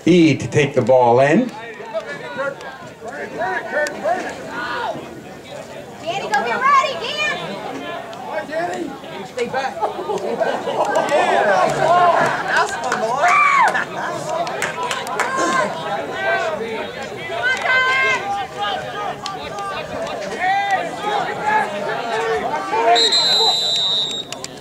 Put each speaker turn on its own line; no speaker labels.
He to take the ball in.
Danny, go get ready, Dan!
Stay back.